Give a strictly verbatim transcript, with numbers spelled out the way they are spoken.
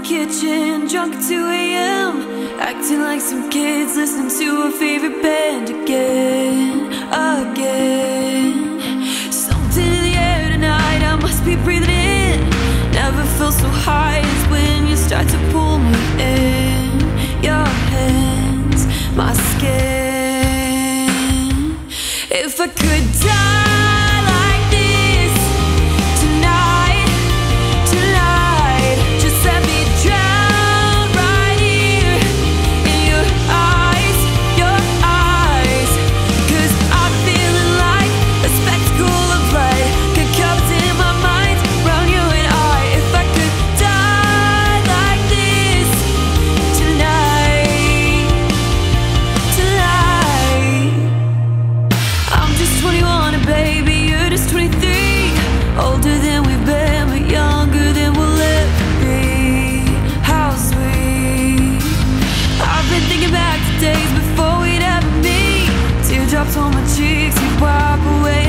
kitchen, drunk at two A M acting like some kids, listening to a favorite band again, again. Something in the air tonight, I must be breathing in. Never felt so high as when you start to pull me in. Your hands, my skin. If I could die like this tonight, tonight, just let me drown right here in your eyes, your eyes. Cause I'm feeling like a spectacle of light concussed in my mind around you and I. If I could die like this tonight, tonight. I'm just twenty-one and baby, you're just twenty-three. Older than we've been, but younger than we'll ever be. How sweet. I've been thinking back to days before we'd ever meet. Teardrops on my cheeks, you wipe away